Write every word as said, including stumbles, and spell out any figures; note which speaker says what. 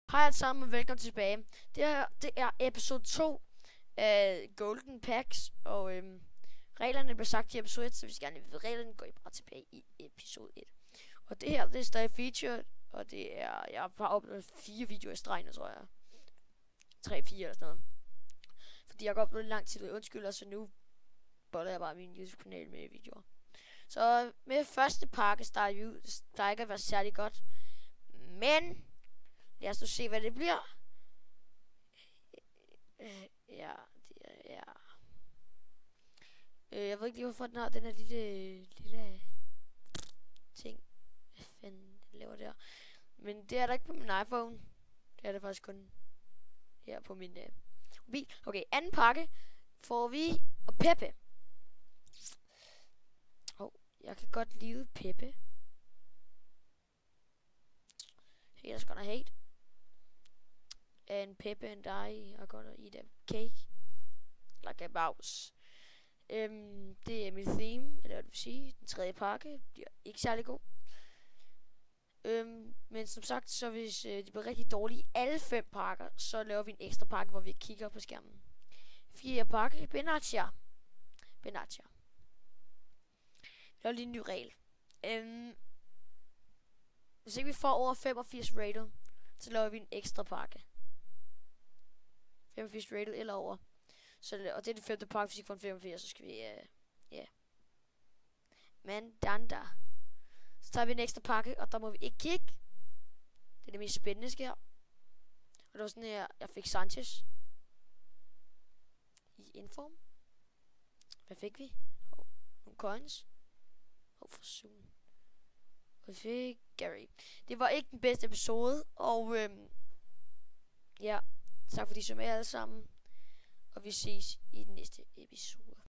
Speaker 1: Hej alle sammen og velkommen tilbage. Det her, det er episode to af Golden Packs, og øhm, reglerne blev sagt i episode et, så hvis I gerne vil reglerne, går I bare tilbage i episode et. Og det her, det er stadig featured, og det er, jeg har oplevet fire videoer i streg nu, tror jeg. tre, fire eller sådan noget. Fordi jeg har oplevet lang tid, undskyld, og så nu boller jeg bare min YouTube-kanal med videoer. Så med første pakke starter vi ud, det plejer ikke at være særlig godt, men lad os nu se, hvad det bliver. Øh, ja, det er, ja. Øh, jeg ved ikke lige, hvorfor den har den her lille, lille ting. Hvad fanden den laver der? Men det er der ikke på min iPhone. Det er det faktisk kun her på min øh, mobil. Okay, anden pakke får vi og Peppe. Oh, jeg kan godt lide Peppe. Haters gonna hate. And Peppe and I are gonna eat a cake like a mouse. Um, det er mit theme, eller hvad det vil sige. Den tredje pakke bliver ikke særlig god. Um, men som sagt, så hvis uh, de bliver rigtig dårlige alle fem pakker, så laver vi en ekstra pakke, hvor vi kigger på skærmen. Fjerde pakke, Benatia. Benatia. Lav lige en ny regel. Um, hvis ikke vi får over femogfirs rated, så laver vi en ekstra pakke. femogfirs rated eller over. Så, og det er det femte pakke, hvis vi får en femogfirs, så skal vi, ja. Uh, yeah. Men danda. Så tager vi en ekstra pakke, og der må vi ikke kigge. Det er det mest spændende sker. Og det var sådan her, jeg fik Sanchez. I inform. Hvad fik vi? Oh, nogle coins. Oh, for soon. Og vi fik Gary. Det var ikke den bedste episode, og øhm, ja. Tak fordi I så med alle sammen. Og vi ses i den næste episode.